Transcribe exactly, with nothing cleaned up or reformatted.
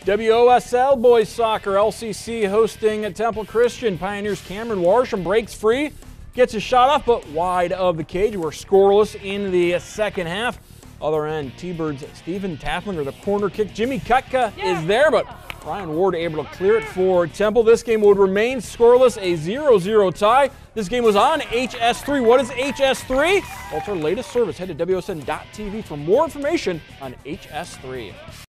W O S L boys soccer, L C C hosting Temple Christian. Pioneers Cameron Warsham breaks free, gets a shot off, but wide of the cage. We're scoreless in the second half. Other end, T-Birds Stephen Tafflinger, the corner kick. Jimmy Kutka yeah. is there, but Ryan Ward able to clear it for Temple. This game would remain scoreless, a zero zero tie. This game was on H S three. What is H S three? Well, it's our latest service. Head to W S N dot T V for more information on H S three.